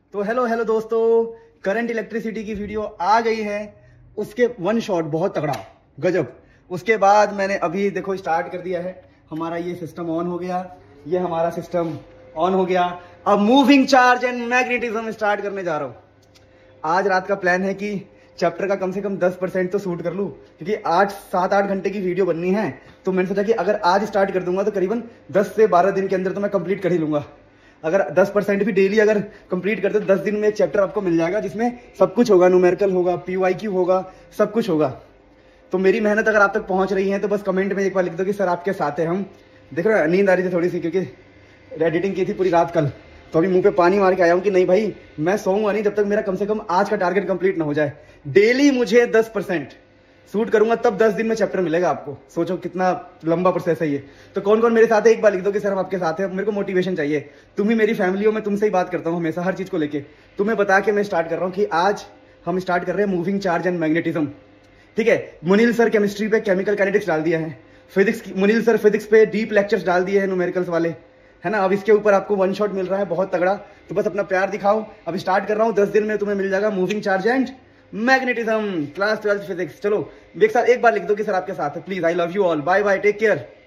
तो हेलो दोस्तों, current electricity की वीडियो आ गई है। उसके वन शॉट बहुत तगड़ा, गजब। उसके बाद मैंने अभी देखो स्टार्ट कर दिया है। हमारा ये सिस्टम ऑन हो गया, ये हमारा सिस्टम ऑन हो गया। अब moving charge and magnetism start करने जा रहा हूं। आज रात का प्लान है कि चैप्टर का कम से कम 10% तो शूट कर लूं, क्योंकि 7-8 घंटे की वीडियो बननी है। तो मैंने सोचा कि अगर आज स्टार्ट कर दूंगा तो करीबन 10 से 12 दिन के अंदर तो मैं कंप्लीट कर ही लूंगा। अगर 10% भी डेली अगर कंप्लीट करते तो 10 दिन में एक चैप्टर आपको मिल जाएगा, जिसमें सब कुछ होगा, न्यूमेरिकल होगा, PYQ होगा, सब कुछ होगा। तो मेरी मेहनत अगर आप तक पहुंच रही है तो बस कमेंट में एक बार लिख दो कि सर आपके साथ है हम। देख रहे हो, नींद आ रही थी थोड़ी सी, क्योंकि एडिटिंग की थी पूरी रात कल। तो अभी मुंह पे पानी मार के आया हूं कि नहीं भाई, मैं सोऊंगा नहीं जब तक मेरा कम से कम आज का टारगेट कंप्लीट ना हो जाए। डेली मुझे 10% शूट करूंगा, तब 10 दिन में चैप्टर मिलेगा आपको। सोचो कितना लंबा प्रोसेस है ये। तो कौन कौन मेरे साथ है एक बार लिख दो कि सर हम आपके साथ है। मेरे को मोटिवेशन चाहिए। तुम ही मेरी फैमिली हो, मैं तुमसे ही बात करता हूँ हमेशा हर चीज को लेके। तुम्हें बता के मैं स्टार्ट कर रहा हूँ कि आज हम स्टार्ट कर रहे हैं मूविंग चार्ज एंड मैग्नेटिज्म। ठीक है, मुनील सर केमिस्ट्री पे केमिकल काइनेटिक्स डाल दिया है। फिजिक्स, मुनील सर फिजिक्स पे डीप लेक्चर्स डाल दिए हैं, न्यूमेरिकल्स वाले, है ना। अब इसके ऊपर आपको वन शॉट मिल रहा है बहुत तगड़ा। तो बस अपना प्यार दिखाओ। अब स्टार्ट कर रहा हूँ, 10 दिन में तुम्हें मिल जाएगा moving charge and magnetism, class 12 physics. चलो एक साथ एक बार लिख दो कि सर आपके साथ है। Please, I love you all, bye bye, take care.